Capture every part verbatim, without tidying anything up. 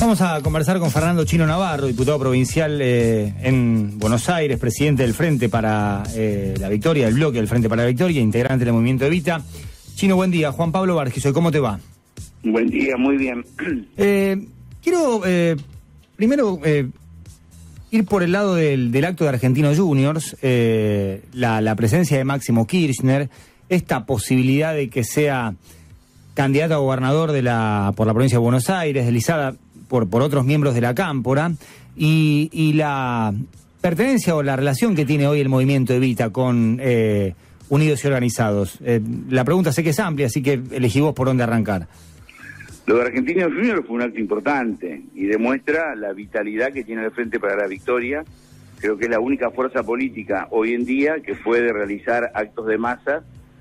Vamos a conversar con Fernando Chino Navarro, diputado provincial eh, en Buenos Aires, presidente del Frente para eh, la Victoria, el bloque del Frente para la Victoria, integrante del Movimiento Evita. Chino, buen día. Juan Pablo Bargiso, ¿cómo te va? Buen día, muy bien. Eh, quiero eh, primero eh, ir por el lado del, del acto de Argentinos Juniors, eh, la, la presencia de Máximo Kirchner, esta posibilidad de que sea candidato a gobernador de la por la provincia de Buenos Aires, deslizada por, por otros miembros de la Cámpora, y, y la pertenencia o la relación que tiene hoy el movimiento Evita con eh, Unidos y Organizados. Eh, la pregunta sé que es amplia, así que elegí vos por dónde arrancar. Lo de Argentinos Juniors fue un acto importante y demuestra la vitalidad que tiene el Frente para la Victoria. Creo que es la única fuerza política hoy en día que puede realizar actos de masa.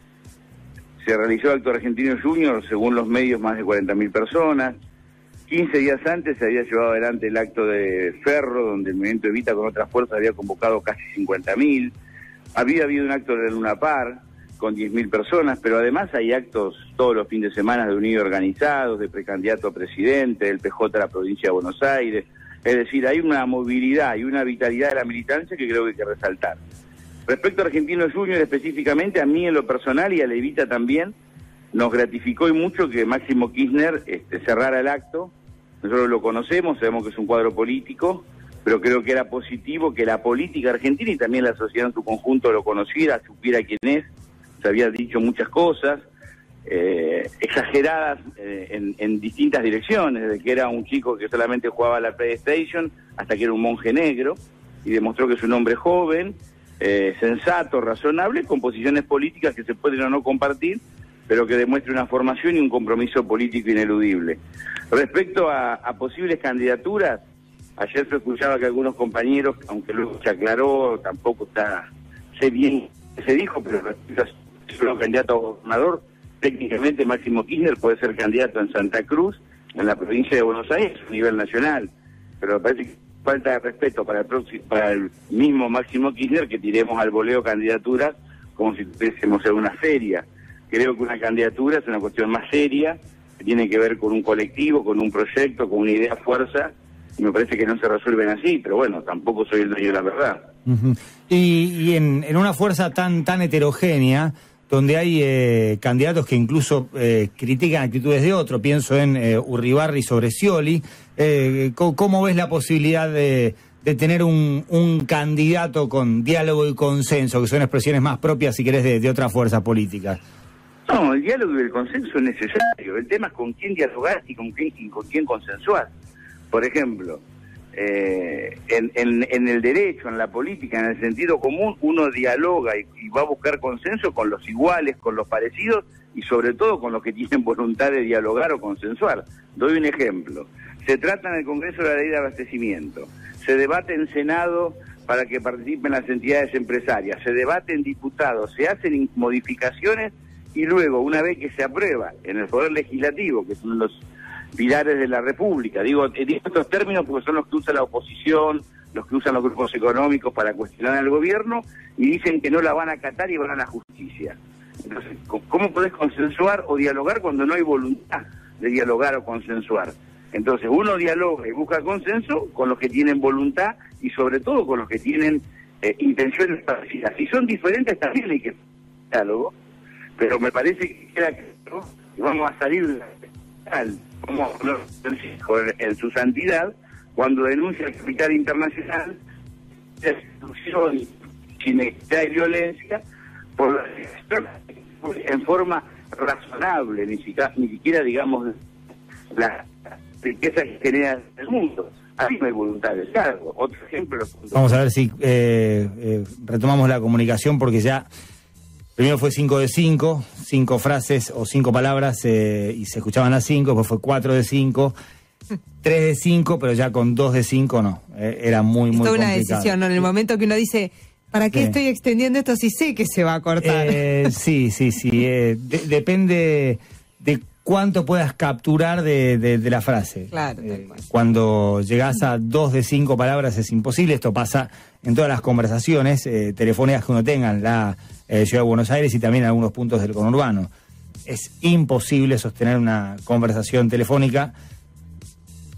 Se realizó el acto de Argentinos Juniors, según los medios, más de cuarenta mil personas. quince días antes se había llevado adelante el acto de Ferro, donde el movimiento Evita con otras fuerzas había convocado casi cincuenta mil. Había habido un acto de Luna Par con diez mil personas, pero además hay actos todos los fines de semana de Unidos Organizados, de precandidato a presidente, del P J de la provincia de Buenos Aires. Es decir, hay una movilidad y una vitalidad de la militancia que creo que hay que resaltar. Respecto a Argentinos Juniors específicamente, a mí en lo personal y a la Evita también, nos gratificó y mucho que Máximo Kirchner este, cerrara el acto. Nosotros lo conocemos, sabemos que es un cuadro político, pero creo que era positivo que la política argentina y también la sociedad en su conjunto lo conociera, supiera quién es. Se había dicho muchas cosas, eh, exageradas eh, en, en distintas direcciones, desde que era un chico que solamente jugaba a la PlayStation hasta que era un monje negro, y demostró que es un hombre joven, eh, sensato, razonable, con posiciones políticas que se pueden o no compartir, pero que demuestre una formación y un compromiso político ineludible. Respecto a, a posibles candidaturas, ayer se escuchaba que algunos compañeros, aunque luego se aclaró, tampoco está, sé bien que se dijo, pero respecto a ser candidato a gobernador, técnicamente Máximo Kirchner puede ser candidato en Santa Cruz, en la provincia de Buenos Aires, a nivel nacional, pero me parece que falta de respeto para el, próximo, para el mismo Máximo Kirchner que tiremos al voleo candidaturas como si tuviésemos en una feria. Creo que una candidatura es una cuestión más seria, que tiene que ver con un colectivo, con un proyecto, con una idea fuerza, y me parece que no se resuelven así, pero bueno, tampoco soy el dueño de la verdad. Uh-huh. Y, y en, en una fuerza tan tan heterogénea, donde hay eh, candidatos que incluso eh, critican actitudes de otro, pienso en eh, Urribarri sobre Scioli, eh, ¿cómo, ¿cómo ves la posibilidad de, de tener un, un candidato con diálogo y consenso, que son expresiones más propias, si querés, de, de otras fuerzas políticas? No, el diálogo y el consenso es necesario. El tema es con quién dialogar y con quién, y con quién consensuar. Por ejemplo, eh, en, en, en el derecho, en la política, en el sentido común, uno dialoga y, y va a buscar consenso con los iguales, con los parecidos y sobre todo con los que tienen voluntad de dialogar o consensuar. Doy un ejemplo. Se trata en el Congreso de la Ley de Abastecimiento. Se debate en Senado para que participen las entidades empresarias. Se debate en diputados. Se hacen modificaciones y luego, una vez que se aprueba en el Poder Legislativo, que son los pilares de la República, digo en estos términos porque son los que usa la oposición, los que usan los grupos económicos para cuestionar al gobierno, y dicen que no la van a acatar y van a la justicia. Entonces, ¿cómo podés consensuar o dialogar cuando no hay voluntad de dialogar o consensuar? Entonces, uno dialoga y busca consenso con los que tienen voluntad y sobre todo con los que tienen eh, intenciones parecidas. Si son diferentes también hay que diálogo, pero me parece que queda claro que vamos a salir de la como Francisco en su santidad, cuando denuncia el capital internacional de destrucción, inequidad y violencia por la, en forma razonable, ni siquiera, ni siquiera digamos la riqueza que genera el mundo. Ahí no hay voluntad de diálogo. Otro ejemplo. Vamos a ver si eh, eh, retomamos la comunicación, porque ya primero fue cinco de cinco, cinco frases o cinco palabras eh, y se escuchaban las cinco, después fue cuatro de cinco, tres de cinco, pero ya con dos de cinco no, eh, era muy, muy complicado. Es una decisión, ¿no? En el momento que uno dice, ¿para qué sí. estoy extendiendo esto si sé que se va a cortar? Eh, sí, sí, sí, eh, de, depende de cuánto puedas capturar de, de, de la frase. Claro, eh, cuando llegás a dos de cinco palabras es imposible. Esto pasa en todas las conversaciones eh, telefónicas que uno tenga en la eh, Ciudad de Buenos Aires y también en algunos puntos del conurbano. Es imposible sostener una conversación telefónica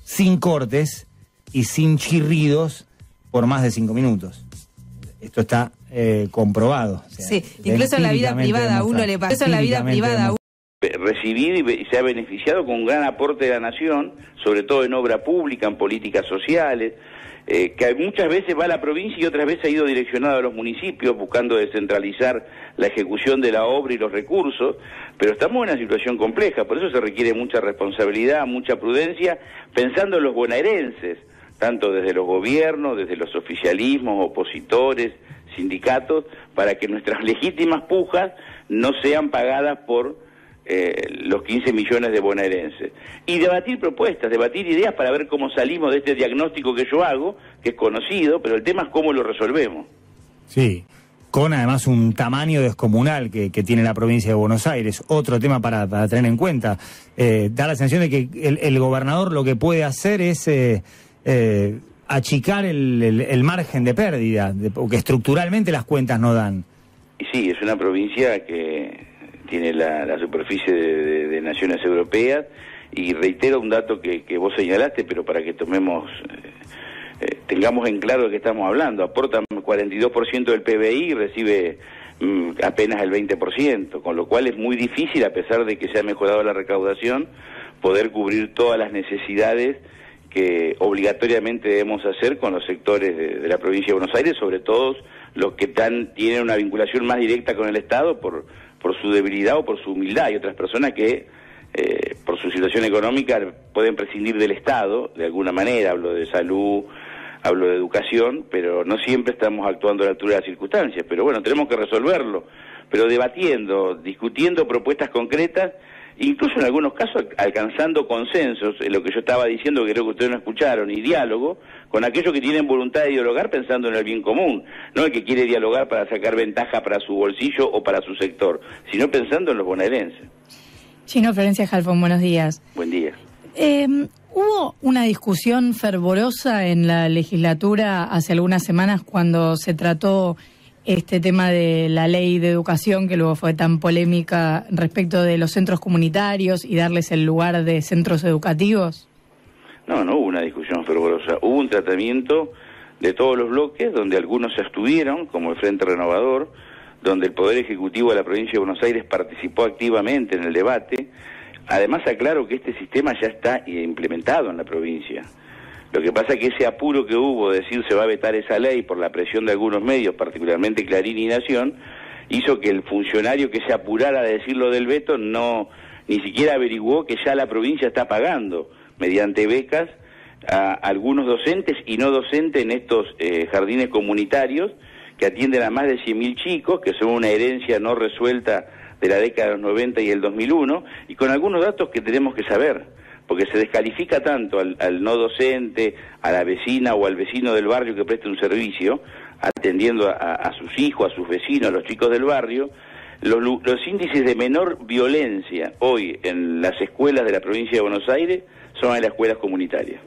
sin cortes y sin chirridos por más de cinco minutos. Esto está eh, comprobado. O sea, sí, incluso en la vida privada a uno le pasa. Incluso en la vida privada a uno. Recibido y se ha beneficiado con un gran aporte de la nación, sobre todo en obra pública, en políticas sociales, eh, que muchas veces va a la provincia y otras veces ha ido direccionado a los municipios buscando descentralizar la ejecución de la obra y los recursos, pero estamos en una situación compleja, por eso se requiere mucha responsabilidad, mucha prudencia, pensando en los bonaerenses, tanto desde los gobiernos, desde los oficialismos, opositores, sindicatos, para que nuestras legítimas pujas no sean pagadas por eh, los quince millones de bonaerenses. Y debatir propuestas, debatir ideas para ver cómo salimos de este diagnóstico que yo hago, que es conocido, pero el tema es cómo lo resolvemos. Sí, con además un tamaño descomunal que, que tiene la provincia de Buenos Aires. Otro tema para, para tener en cuenta. Eh, da la sensación de que el, el gobernador lo que puede hacer es eh, eh, achicar el, el, el margen de pérdida, de, porque estructuralmente las cuentas no dan. Y sí, es una provincia que tiene la, la superficie de, de, de naciones europeas, y reitero un dato que, que vos señalaste, pero para que tomemos... Eh, Eh, tengamos en claro de qué estamos hablando. Aporta cuarenta y dos por ciento del P B I y recibe mm, apenas el veinte por ciento, con lo cual es muy difícil, a pesar de que se ha mejorado la recaudación, poder cubrir todas las necesidades que obligatoriamente debemos hacer con los sectores de, de la provincia de Buenos Aires, sobre todo los que tan, tienen una vinculación más directa con el Estado por, por su debilidad o por su humildad, y otras personas que eh, por su situación económica pueden prescindir del Estado de alguna manera. Hablo de salud, hablo de educación, pero no siempre estamos actuando a la altura de las circunstancias. Pero bueno, tenemos que resolverlo, pero debatiendo, discutiendo propuestas concretas, incluso en algunos casos alcanzando consensos, en lo que yo estaba diciendo, que creo que ustedes no escucharon, y diálogo con aquellos que tienen voluntad de dialogar pensando en el bien común, no el que quiere dialogar para sacar ventaja para su bolsillo o para su sector, sino pensando en los bonaerenses. Chino, Florencia Halfon, buenos días. Buen día. Eh, hubo una discusión fervorosa en la legislatura hace algunas semanas cuando se trató este tema de la ley de educación, que luego fue tan polémica, respecto de los centros comunitarios y darles el lugar de centros educativos. No, no hubo una discusión fervorosa. Hubo un tratamiento de todos los bloques, donde algunos se abstuvieron, como el Frente Renovador, donde el Poder Ejecutivo de la Provincia de Buenos Aires participó activamente en el debate. Además, aclaro que este sistema ya está implementado en la provincia. Lo que pasa es que ese apuro que hubo de decir se va a vetar esa ley por la presión de algunos medios, particularmente Clarín y Nación, hizo que el funcionario que se apurara a decir lo del veto no ni siquiera averiguó que ya la provincia está pagando mediante becas a algunos docentes y no docentes en estos eh, jardines comunitarios, que atienden a más de cien mil chicos, que son una herencia no resuelta de la década de los noventa y el dos mil uno, y con algunos datos que tenemos que saber, porque se descalifica tanto al, al no docente, a la vecina o al vecino del barrio que preste un servicio, atendiendo a, a sus hijos, a sus vecinos, a los chicos del barrio. Los, los índices de menor violencia hoy en las escuelas de la provincia de Buenos Aires son en las escuelas comunitarias.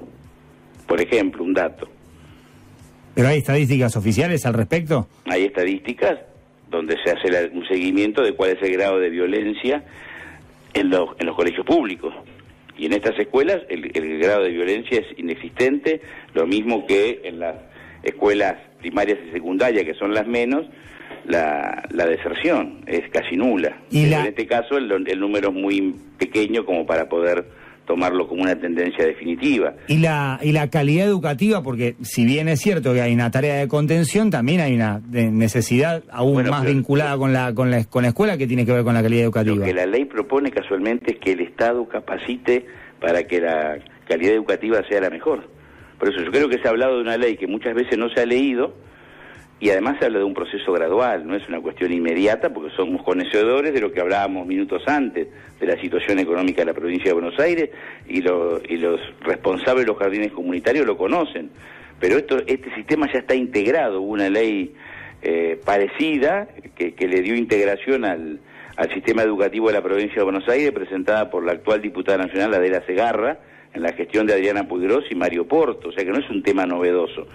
Por ejemplo, un dato. ¿Pero hay estadísticas oficiales al respecto? Hay estadísticas donde se hace la, un seguimiento de cuál es el grado de violencia en los, en los colegios públicos. Y en estas escuelas el, el grado de violencia es inexistente, lo mismo que en las escuelas primarias y secundarias, que son las menos, la, la deserción es casi nula. ¿Y la... En este caso el, el número es muy pequeño como para poder tomarlo como una tendencia definitiva. Y la y la calidad educativa, porque si bien es cierto que hay una tarea de contención, también hay una de necesidad aún bueno, más pero, vinculada pero, con la con la con la escuela, que tiene que ver con la calidad educativa. Lo que la ley propone casualmente es que el Estado capacite para que la calidad educativa sea la mejor. Por eso yo creo que se ha hablado de una ley que muchas veces no se ha leído, y además se habla de un proceso gradual, no es una cuestión inmediata, porque somos conocedores de lo que hablábamos minutos antes, de la situación económica de la provincia de Buenos Aires, y, lo, y los responsables de los jardines comunitarios lo conocen. Pero esto, este sistema ya está integrado, hubo una ley eh, parecida, que, que le dio integración al, al sistema educativo de la provincia de Buenos Aires, presentada por la actual diputada nacional, Adela Segarra, en la gestión de Adriana Puigros y Mario Porto, o sea que no es un tema novedoso.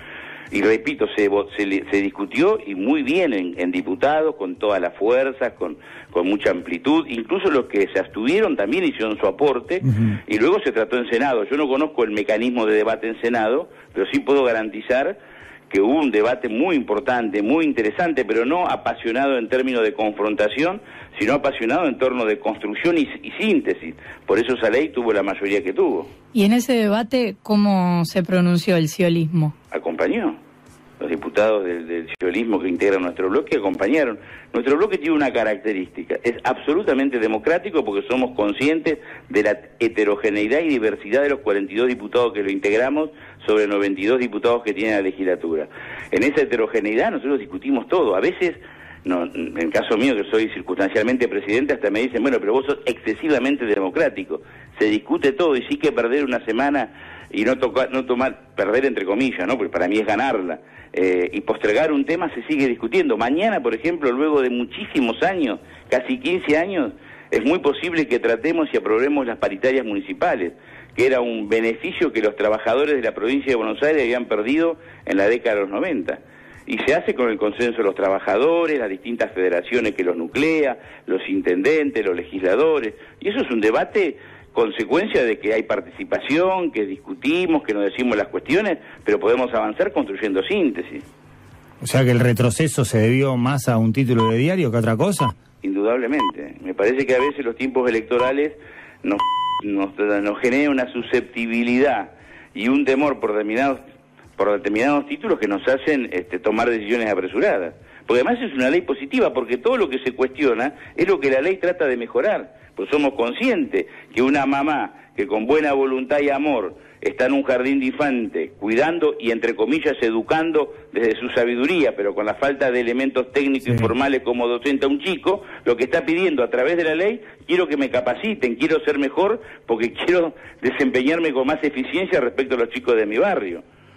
Y repito, se, se, se discutió y muy bien en, en diputados, con todas las fuerzas, con, con mucha amplitud. Incluso los que se abstuvieron también hicieron su aporte, uh-huh. y luego se trató en Senado. Yo no conozco el mecanismo de debate en Senado, pero sí puedo garantizar que hubo un debate muy importante, muy interesante, pero no apasionado en términos de confrontación, sino apasionado en torno de construcción y, y síntesis. Por eso esa ley tuvo la mayoría que tuvo. ¿Y en ese debate cómo se pronunció el ciolismo? Acompañó. Los diputados del, del ciolismo que integran nuestro bloque acompañaron. Nuestro bloque tiene una característica, es absolutamente democrático porque somos conscientes de la heterogeneidad y diversidad de los cuarenta y dos diputados que lo integramos sobre noventa y dos diputados que tiene la legislatura. En esa heterogeneidad nosotros discutimos todo. A veces, no, en el caso mío que soy circunstancialmente presidente, hasta me dicen, bueno, pero vos sos excesivamente democrático. Se discute todo y sí que perder una semana y no tocar, no tomar, perder entre comillas, ¿no? Porque para mí es ganarla. Eh, y postergar un tema se sigue discutiendo. Mañana, por ejemplo, luego de muchísimos años, casi quince años, es muy posible que tratemos y aprobemos las paritarias municipales, que era un beneficio que los trabajadores de la provincia de Buenos Aires habían perdido en la década de los noventa. Y se hace con el consenso de los trabajadores, las distintas federaciones que los nuclea, los intendentes, los legisladores. Y eso es un debate consecuencia de que hay participación, que discutimos, que nos decimos las cuestiones, pero podemos avanzar construyendo síntesis. O sea que el retroceso se debió más a un título de diario que a otra cosa. Indudablemente. Me parece que a veces los tiempos electorales nos, nos, nos generan una susceptibilidad y un temor por determinados, por determinados títulos que nos hacen este, tomar decisiones apresuradas. Porque además es una ley positiva, porque todo lo que se cuestiona es lo que la ley trata de mejorar. Pues somos conscientes que una mamá que con buena voluntad y amor está en un jardín de infantes, cuidando y entre comillas educando desde su sabiduría, pero con la falta de elementos técnicos sí. informales como docente a un chico, lo que está pidiendo a través de la ley, quiero que me capaciten, quiero ser mejor porque quiero desempeñarme con más eficiencia respecto a los chicos de mi barrio.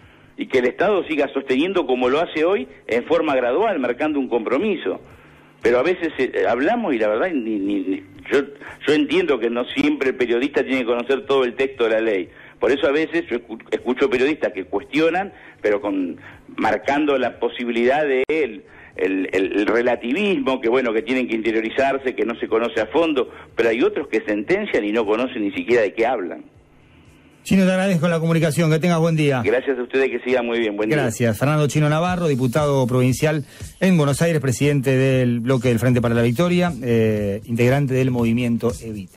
Y que el Estado siga sosteniendo como lo hace hoy en forma gradual, marcando un compromiso. Pero a veces eh, hablamos y la verdad, ni, ni, ni, yo, yo entiendo que no siempre el periodista tiene que conocer todo el texto de la ley. Por eso a veces yo escucho periodistas que cuestionan, pero con marcando la posibilidad de el, el, el relativismo, que bueno, que tienen que interiorizarse, que no se conoce a fondo, pero hay otros que sentencian y no conocen ni siquiera de qué hablan. Chino, te agradezco la comunicación, que tengas buen día. Gracias a ustedes, que sigan muy bien, buen día. Gracias. Fernando Chino Navarro, diputado provincial en Buenos Aires, presidente del bloque del Frente para la Victoria, eh, integrante del movimiento Evita.